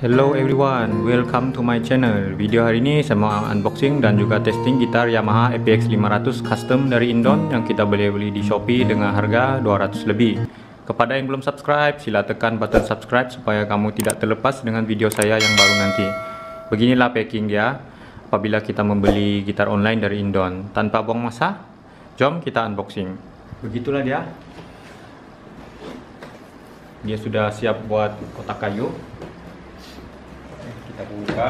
Hello everyone, welcome to my channel. Video hari ini saya mau unboxing dan juga testing gitar Yamaha APX 500 custom dari Indon yang kita boleh beli di Shopee dengan harga 200 lebih. Kepada yang belum subscribe, sila tekan button subscribe supaya kamu tidak terlepas dengan video saya yang baru nanti. Beginilah packing dia apabila kita membeli gitar online dari Indon. Tanpa buang masa, jom kita unboxing. Begitulah dia. Dia sudah siap buat kotak kayu. Kita buka.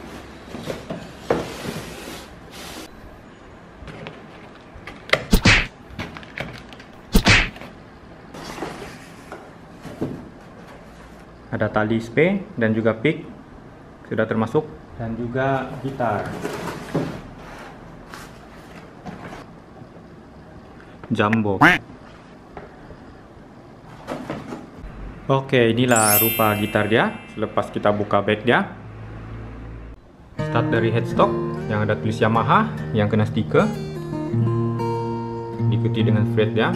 Ada tali spe dan juga pick sudah termasuk, dan juga gitar. Jumbo. Oke, inilah rupa gitar dia selepas kita buka back dia. Start dari headstock yang ada tulis Yamaha yang kena stiker, diikuti dengan fret dia.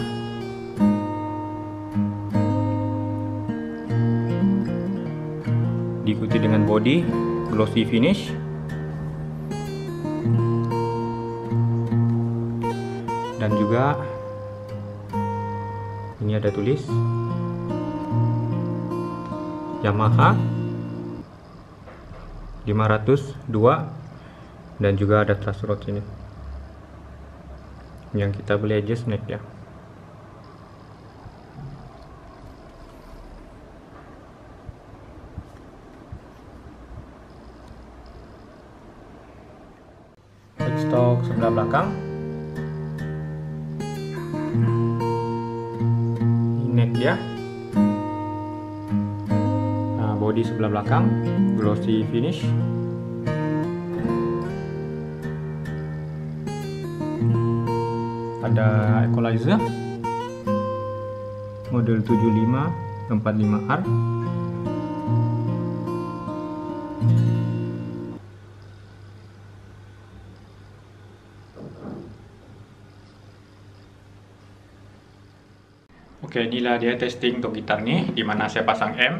Diikuti dengan body glossy finish. Dan juga ini ada tulis Yamaha 502, dan juga ada truss rod ini yang kita boleh adjust neck ya. Headstock sebelah belakang, neck dia. Body sebelah belakang glossy finish. Ada equalizer model 7545R. Oke, inilah dia testing untuk gitar nih, dimana saya pasang M.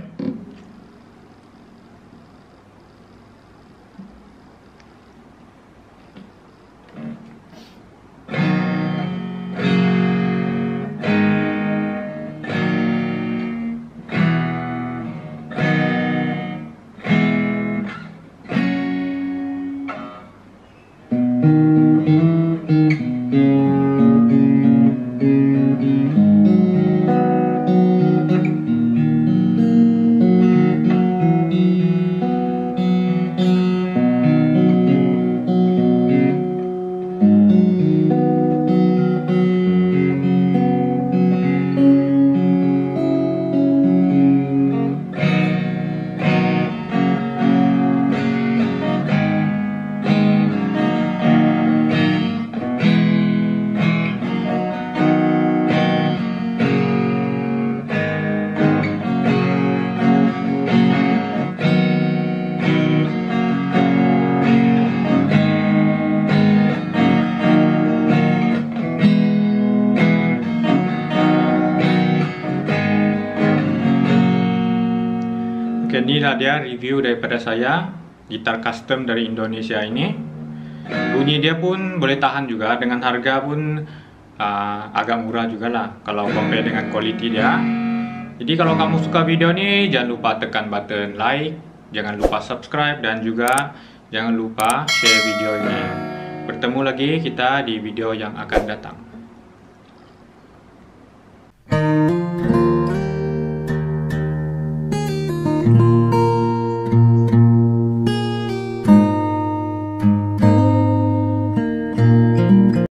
Oke, inilah dia review daripada saya gitar custom dari Indonesia ini. Bunyi dia pun boleh tahan juga, dengan harga pun agak murah juga lah kalau compare dengan quality dia. Jadi kalau kamu suka video ini, jangan lupa tekan button like, jangan lupa subscribe, dan juga jangan lupa share video ini. Bertemu lagi kita di video yang akan datang.